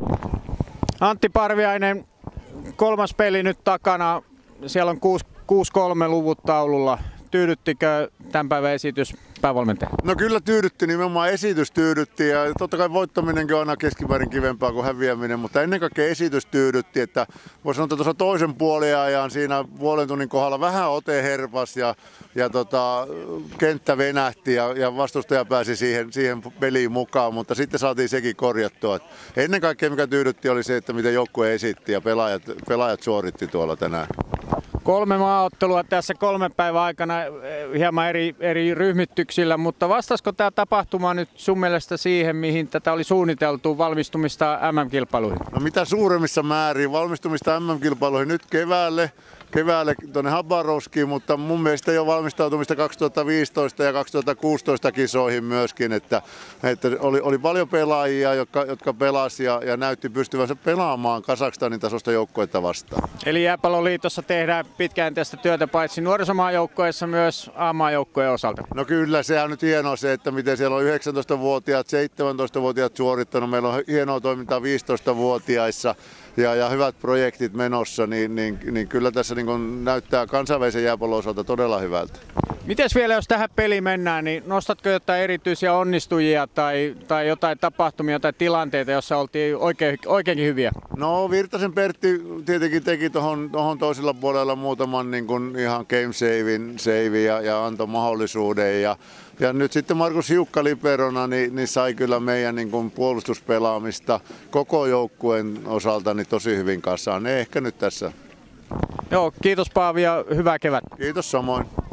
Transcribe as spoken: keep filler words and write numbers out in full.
Antti Parviainen, kolmas peli nyt takana. Siellä on kuusi kolme luvut taululla. Tyydyttikö tämän päivän esitys päävalmentaja? No kyllä tyydytti, nimenomaan esitys tyydytti ja totta kai voittaminenkin on aina keskimäärin kivempaa kuin häviäminen, mutta ennen kaikkea esitys tyydytti, että voisi sanoa, että tuossa toisen puoliajan siinä puolen tunnin kohdalla vähän ote herpas ja, ja tota, kenttä venähti ja, ja vastustaja pääsi siihen, siihen peliin mukaan, mutta sitten saatiin sekin korjattua. Ennen kaikkea mikä tyydytti oli se, että miten joukkue esitti ja pelaajat, pelaajat suoritti tuolla tänään. Kolme maaottelua tässä kolmen päivän aikana hieman eri, eri ryhmittyksillä, mutta vastasiko tämä tapahtuma nyt sun mielestä siihen, mihin tätä oli suunniteltu valmistumista M M-kilpailuihin? No mitä suuremmissa määrin valmistumista M M-kilpailuihin nyt keväälle, keväälle tuonne Habarovskiin, mutta mun mielestä jo valmistautumista kaksituhattaviisitoista ja kaksituhattakuusitoista kisoihin myöskin, että, että oli, oli paljon pelaajia, jotka, jotka pelasivat ja, ja näytti pystyvänsä pelaamaan Kazakstanin tasosta joukkuetta vastaan. Eli Jääpalloliitossa tehdään pitkäjänteistä työtä paitsi nuorisomaajoukkueessa myös A-maajoukkueen osalta? No kyllä, sehän on nyt hienoa se, että miten siellä on yhdeksäntoistavuotiaat, seitsemäntoistavuotiaat suorittanut. Meillä on hienoa toimintaa viisitoistavuotiaissa ja, ja hyvät projektit menossa, niin, niin, niin kyllä tässä niin kun näyttää kansainvälisen jääpallon osalta todella hyvältä. Mites vielä, jos tähän peliin mennään, niin nostatko jotain erityisiä onnistujia tai, tai jotain tapahtumia tai tilanteita, joissa oltiin oikein, oikeinkin hyviä? No Virtasen Pertti tietenkin teki tuohon toisella puolella muutaman niin kuin ihan game savein, save ja, ja antoi mahdollisuuden. Ja, ja nyt sitten Markus Hiukka liberona niin, niin sai kyllä meidän niin kuin puolustuspelaamista koko joukkueen osalta niin tosi hyvin kasaan. Ne ehkä nyt tässä. Joo, kiitos Paavi ja hyvää kevättä. Kiitos samoin.